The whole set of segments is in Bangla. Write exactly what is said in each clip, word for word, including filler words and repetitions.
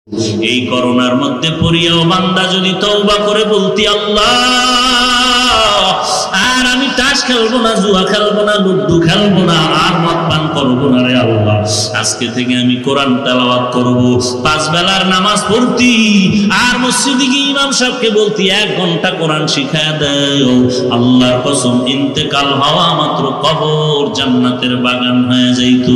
এই করোনার মধ্যে পড়িয়াও বান্দা যদি তওবা করে বলতি আল্লাহ আর আমি তাস খেলবো না, জুয়া খেলবো না, লুডু খেলবো না, আর মদ পান করবো না রে আল্লাহ, আজকে থেকে আমি কোরআন তেলাওয়াত করব, পাঁচ বেলার নামাজ পড়তি, আর মসজিদে গিয়ে ইমাম সাহেবকে বলতি এক ঘন্টা কোরআন শিখায় দাও, আল্লাহর কসম ইন্তেকাল হওয়া মাত্র কবর জান্নাতের বাগান হয়ে যাইত।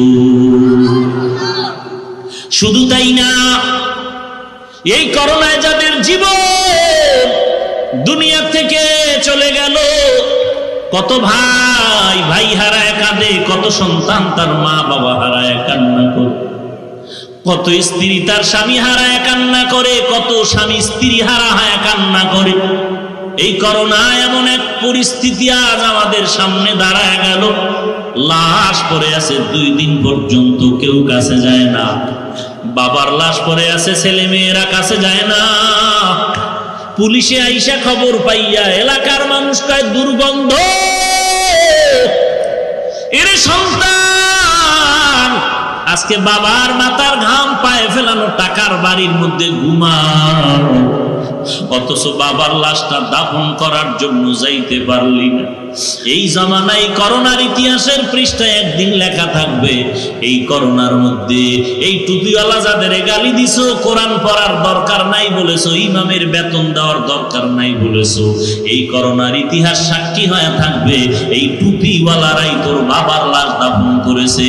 শুধু তাই না, এই করোনায় যাদের জীবন দুনিয়া থেকে চলে গেল, কত ভাই ভাই হারায় কাঁদে, কত সন্তান তার মা বাবা হারায় কান্না করে, কত স্ত্রী তার স্বামী হারায় কান্না করে, কত স্বামী স্ত্রী হারায় কান্না করে। এই করোনা এমন এক পরিস্থিতি আজ আমাদের সামনে দাঁড়ায় গেল, লাশ পড়ে আছে দুই দিন পর্যন্ত, কেউ কাছে যায় না, বাবার লাশ পড়ে আছে, ছেলে মেয়েরা কাছে যায় না, পুলিশে আইসা খবর পাইয়া এলাকার মানুষ কয় দুর্গন্ধ, এর সন্তান আজকে বাবার মাথার ঘাম পায়ে ফেলানো টাকার বাড়ির মধ্যে ঘুমাও, অথচ বাবার লাশটা দাফন করার জন্য যাইতে পারলি না। এই জামানায় করোনার ইতিহাসের পৃষ্ঠায় একদিন লেখা থাকবে, এই করোনার মধ্যে এই টুপিওয়ালা যাদের গালি দিছো, কোরআন পড়ার দরকার নাই বলেছো, ইমামের বেতন দেওয়ার দরকার নাই বলেছো, এই করোনার ইতিহাস সাক্ষী হয়ে থাকবে এই টুপিওয়ালারাই তোর বাবার লাশ দাফন করেছে।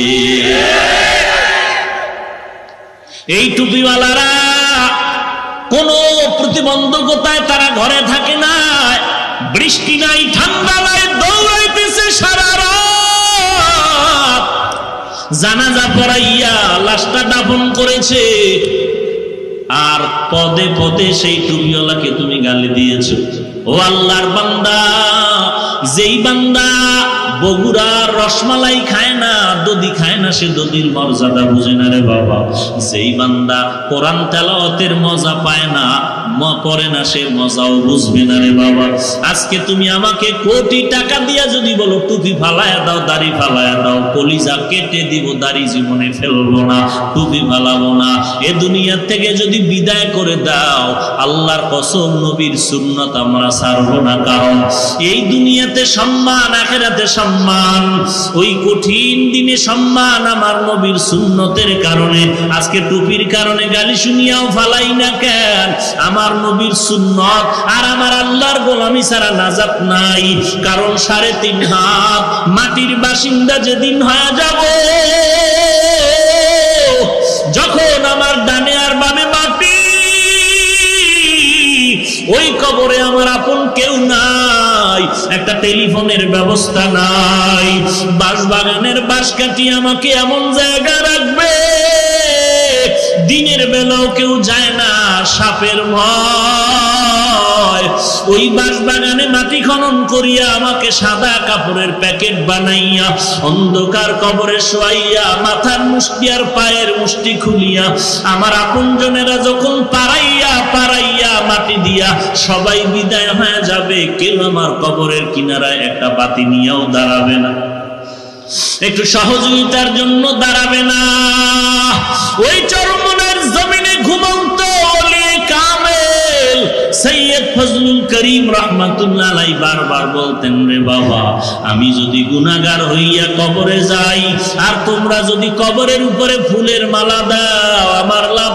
এই টুপিওয়ালারা কোন প্রতিবন্ধকতায় তারা ঘরে থাকে না, বৃষ্টি নাই ঠান্ডা নাই, দৌড়াইতেছে সারা রাত, জানাজা পড়াইয়া লাশটা দাফন করেছে, আর পদে পদে সেই টুপিওয়ালাকে তুমি গালি দিয়েছ। ও আল্লাহর বান্দা, যেই বান্দা বগুড়ার রসমালাই খায় না, দধি খায় না, সে দধির মর্যাদা বুঝে না রে বাবা। যেই বান্দা কোরআন তেলাওয়াতের মজা পায় না, পড়ে না, সে মজাও বুঝবে না রে বাবা। আজকে তুমি আমাকে কোটি টাকা দিয়া যদি বলো টুপি ফালায়া দাও, দাড়ি ফালায়া দাও, কলিজা কেটে দিব, দাড়ি জীবনে ফেলবো না, টুপি ফালাবো না, এ দুনিয়া থেকে যদি বিদায় করে দাও, আল্লাহর কসম নবীর সুন্নাত আমরা ছাড়বো না। কারণ এই দুনিয়াতে সম্মান, আখিরাতে সম্মান, ওই কঠিন দিনে সম্মান আমার নবীর সুন্নতের কারণে। আজকে টুপির কারণে গালি শুনিয়াও ফালাই না কেন? আমার নবীর সুন্নত আর আমার আল্লাহর গোলামি ছাড়া নাজাত নাই। কারণ সাড়ে তিন হাত মাটির বাসিন্দা যেদিন হয়ে যাব, যখন আমার ডানে আর বামে মাটি, ওই কবরে আমার আপন কেউ নাই, একটা টেলিফোনের ব্যবস্থা নাই, বাঁশ বাগানের বাঁশ কাটি আমাকে এমন জায়গা রাখবে, দিনের বেলাও কেউ যায় না, সাপের ভয়। ওই বাঁশ বাগানে মাটি খনন করিয়া আমাকে সাদা কাপড়ের প্যাকেট বানাইয়া অন্ধকার কবরে শোয়াইয়া মাথার মুষ্টি আর পায়ের মুষ্টি খুলিয়া আমার আপনজনেরা যখন পাড়াইয়া পাড়াইয়া মাটি দিয়া সবাই বিদায় হয়ে যাবে, কেউ আমার কবরের কিনারায় একটা বাতি নিয়েও দাঁড়াবে না, একটু সহযোগিতার জন্য দাঁড়াবে না। ওই চরমনের জমিনে ঘুমন্ত ওলি কামেল সৈয়দ ফজলুল করিম রাহমাতুল্লাহ আলাইহি বারবার বলতেন, রে বাবা, আমি যদি গুনাহগার হইয়া কবরে যাই আর তোমরা যদি কবরের উপরে ফুলের মালা দাও, আমার লাভ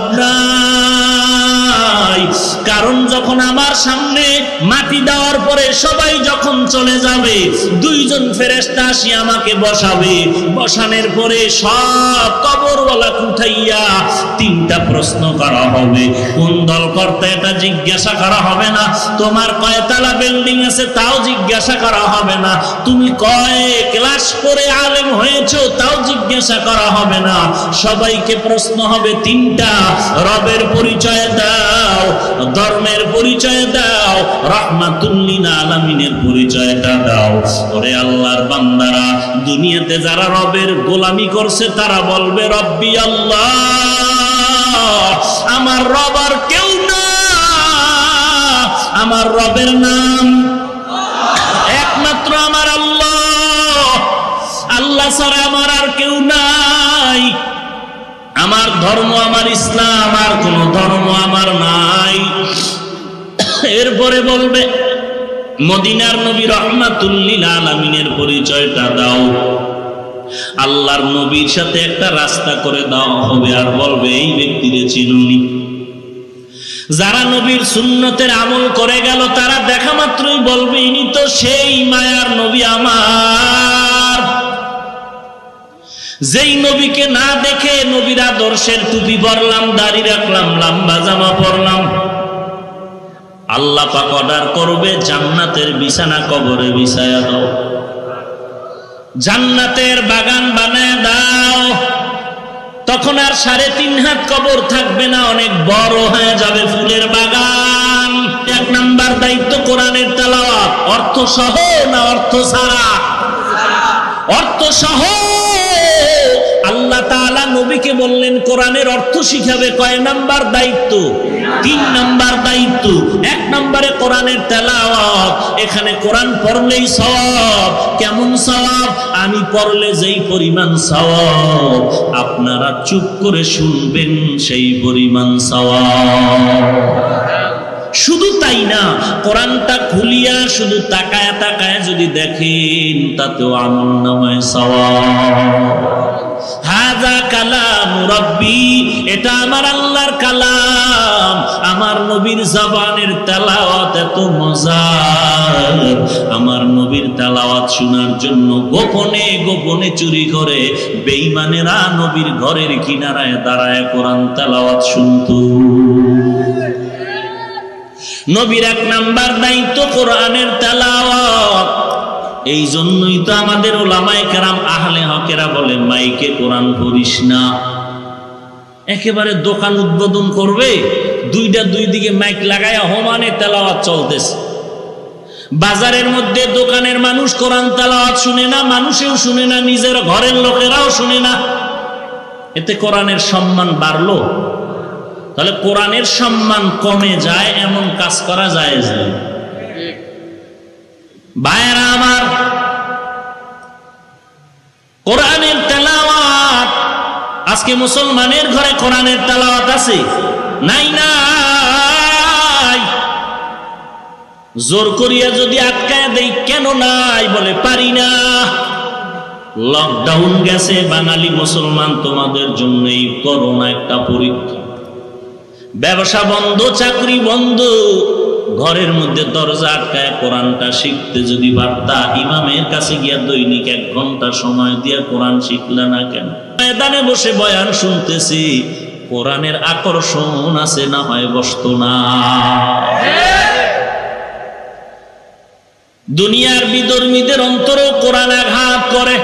নাই। কারণ যখন আমার সামনে মাটি দেওয়ার পরে সবাই যখন চলে যাবে, দুইজন ফেরেশতা আসি আমাকে বসাবে, বসানোর পরে সব কবরওয়ালা উঠাইয়া তিনটা প্রশ্ন করা হবে। কোন দল কর্তা এটা জিজ্ঞাসা করা হবে না, তোমার কয়তলা বিল্ডিং আছে তাও জিজ্ঞাসা করা হবে না, তুমি কয় ক্লাস করে আলেম হয়েছো তাও জিজ্ঞাসা করা হবে না। সবাইকে প্রশ্ন হবে তিনটা, রবের পরিচয় দাও, ধর্মের পরিচয় দাও, রাহমাতুল লিল আলামিনের পরিচয়টা দাও। ওরে আল্লাহর বান্দারা, দুনিয়াতে যারা রবের গোলামি করছে তারা বলবে রব্বি আল্লাহ, আমার রব আর কেউ না, আমার রবের নাম একমাত্র আমার আল্লাহ, আল্লাহ ছাড়া আমার আর কেউ নাই। আমার ধর্ম আমার ইসলাম, আর কোন ধর্ম আমার নাই। এরপরে বলবে মদিনার নবী রাহমাতুল লিল আলামিনের পরিচয়টা দাও, আল্লাহর নবীর সাথে একটা রাস্তা করে দেওয়া হবে, আর বলবে এই ব্যক্তিরে চিনুনি। যারা নবীর সুন্নতের আমল করে গেল তারা দেখা মাত্রই বলবে ইনি তো সেই মায়ার নবী আমার। যেই নবীকে না দেখে নবীর আদর্শের টুপি পরলাম, দাড়ি রাখলাম, লম্বা জামা পরলাম, আল্লাহ পাক অর্ডার করবে জান্নাতের বিছানা কবরে বিছায়া দাও, জান্নাতের বাগান বানায় দাও। তখন আর সাড়ে তিন হাত কবর থাকবে না, অনেক বড় হয়ে যাবে ফুলের বাগান। এক নাম্বার দায়িত্ব কোরআনের তেলাওয়াত, অর্থ সহ না অর্থ ছাড়া? অর্থ সহ। আল্লাহ তাআলা নবীকে বললেন কোরআনের অর্থ শিখাবে। কয় নাম্বার দায়িত্ব? তিন নাম্বার দায়িত্ব। এক নম্বরে কোরআনের তেলাওয়াত, এখানে কোরআন পড়লেই সওয়াব। কেমন সওয়াব? আমি পড়লে যেই পরিমাণ সওয়াব, আপনারা চুপ করে শুনবেন সেই পরিমাণ সওয়াব। শুধু তাই না, কোরআনটা খুলিয়া শুধু তাকায় তাকায় যদি দেখেন তাতেও আমলনামায় সওয়াব। হাযা কালাম রাব্বি, এটা আমার আল্লাহর কালাম, আমার নবীর জবানের তেলাওয়াত এত মজার। আমার নবীর তেলাওয়াত শোনার জন্য গোপনে গোপনে চুরি করে বেঈমানেরা নবীর ঘরের কিনারায় দাঁড়ায় কোরআন তেলাওয়াত শুনতো। নবীর এক নাম্বার দায়িত্ব কোরআনের তেলাওয়াত। এই জন্যই তো আমাদের ওলামায়ে কেরাম আহলে হকেরা বলে মাইকে কোরআন পড়িস না। একেবারে দোকান উদ্বোধন করবে, দুইটা দুই দিকে মাইক লাগায়া হোমানে তেলাওয়াত চলতেছে। বাজারের মধ্যে দোকানের মানুষ কোরআন তেলাওয়াত শুনে না, মানুষেও শুনে না, নিজের ঘরের লোকেরাও শুনে না। এতে কোরআনের সম্মান বাড়লো? তাহলে কোরআনের সম্মান কমে যায় এমন কাজ করা যায় যে? ভাইয়েরা আমার, কোরআনের তেলাওয়াত, আজকে মুসলমানের ঘরে কোরআনের তেলাওয়াত আছে? নাই নাই। জোর করিয়া যদি আটকায় দেই, কেন নাই? বলে পারি না। লকডাউন গেছে, বাঙালি মুসলমান তোমাদের জন্য এই করোনা একটা পরীক্ষা। ব্যবসা বন্ধ, চাকরি বন্ধ, ঘরের মধ্যে দরজা আটকায় কোরআনটা শিখতে যদি পারতা, ইমামের কাছে গিয়া দৈনিক এক ঘন্টা সময় দিয়া কোরআন শিখলা না কেন? ময়দানে বসে বয়ান শুনতেছি, কোরআনের আকর্ষণ আছে না হয় বসতো না। দুনিয়ার বিধর্মীদের অন্তরেও কোরআন আঘাত করে।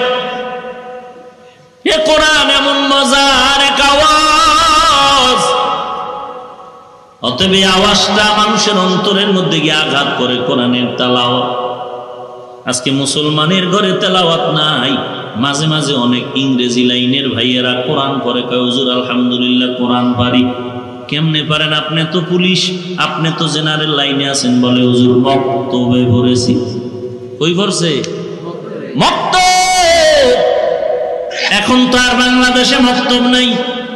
এ কোরআন এমন মজার এক আওয়াজ, অতএব এই আওয়াজটা মানুষের অন্তরের মধ্যে গিয়ে আঘাত করে। কোরআনের তেলাওয়াত, আজকে মুসলমানের ঘরে তেলাওয়াত নাই। মাঝে মাঝে অনেক ইংরেজি লাইনের ভাইয়েরা কোরআন পড়ে, কয় হুজুর আলহামদুলিল্লাহ কোরআন পারি। কেমনে পারেন? আপনি তো পুলিশ, আপনি তো জেনারেল লাইনে আছেন। বলে হুজুর মক্তবে পড়েছি। কই পড়ছে? মক্তব। এখন তো আর বাংলাদেশে মক্তব নাই,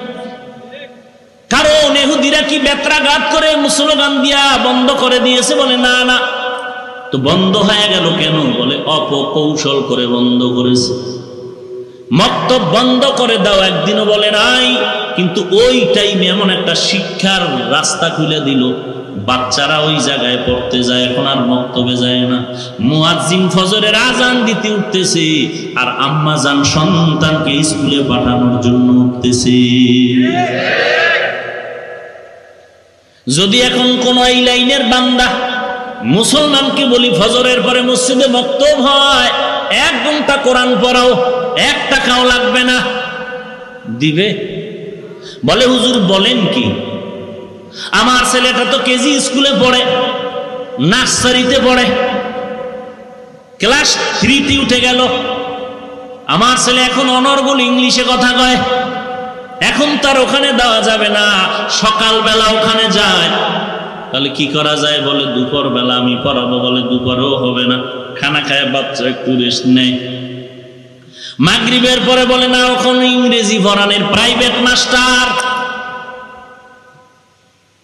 কারণ ইহুদিরা কি বেত্রাঘাত করে মুসলমান দিয়া বন্ধ করে দিয়েছে? বলে না না। তো বন্ধ হয়ে গেল কেন? বলে অপকৌশল করে বন্ধ করেছে। মক্তব বন্ধ করে দাও একদিনও বলে নাই, কিন্তু ওই টাইমে এমন একটা শিক্ষার রাস্তা খুলে দিল, বাচ্চারা ওই জায়গায় পড়তে যায়, এখন আর মক্তবে যায় না। মুয়াজ্জিন ফজরের আজান দিতে উঠতেছে, আর আম্মা জান সন্তানকে স্কুলে পাঠানোর জন্য উঠতেছে। যদি এখন কোন এই লাইনের বান্দা মুসলমানকে বলি ফজরের পরে মসজিদে মক্তব হয়, এক ঘন্টা কোরআন পড়াও, এক টাকাও লাগবে না, দিবে? বলে হুজুর বলেন কি? আমার ছেলেটা তো কেজি স্কুলে পড়ে, নার্সারিতে পড়ে, ক্লাস থ্রিতে উঠে গেল। আমার ছেলে এখন অনর্গল ইংলিশে কথা কয়, এখন তার ওখানে দেওয়া যাবে না, সকালবেলা ওখানে যায়। তাহলে কি করা যায়? বলে দুপুর বেলা আমি পড়াবো। বলে দুপুরেও হবে না, খানা খায় বাচ্চা একটু রেস্ট নেয়। মাগরিবের পরে বলে না, ওখানে ইংরেজি পড়ানোর প্রাইভেট মাস্টার,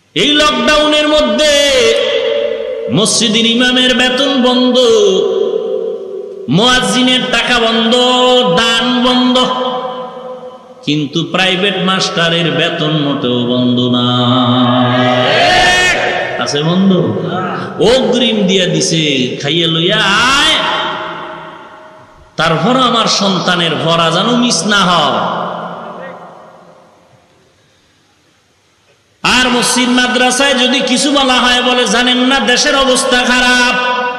এই লকডাউনের মধ্যে মসজিদের ইমামের বেতন বন্ধ, মুয়াজ্জিনের টাকা বন্ধ, দান বন্ধ, কিন্তু প্রাইভেট মাস্টারের বেতন মোটেও বন্ধ না। আছে বন্ধ? অগ্রিম দিয়া দিছে, খাইয়ে লইয়া আয়, তারপর আমার সন্তানের ভরা যেন মিস না হয়। আর মসজিদ মাদ্রাসায় যদি কিছু বলা হয়, বলে জানেন না দেশের অবস্থা খারাপ।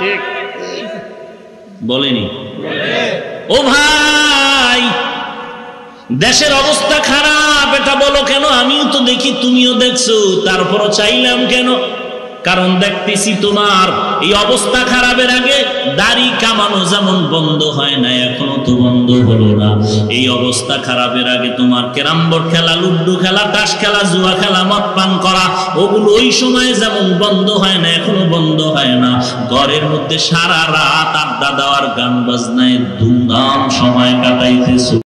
বলেনি? ও ভাই, দেশের অবস্থা খারাপ এটা বলো কেন? আমিও তো দেখি, তুমিও দেখছো, তারপরও চাইলাম কেন? কারণ দেখতেছি তোমার এই অবস্থা খারাপের আগে দাড়ি কামানো যেমন বন্ধ হয় না, এখনো তো বন্ধ হলো না। এই অবস্থা খারাপের আগে তোমার ক্যারাম বোর্ড খেলা, লুডু খেলা, তাস খেলা, জুয়া খেলা, মদ পান করা, ওগুলো ওই সময় যেমন বন্ধ হয় না, এখনো বন্ধ হয় না। ঘরের মধ্যে সারা রাত আড্ডা দেওয়ার, গান বাজনায় ধুমধাম সময় কাটাইতেছো।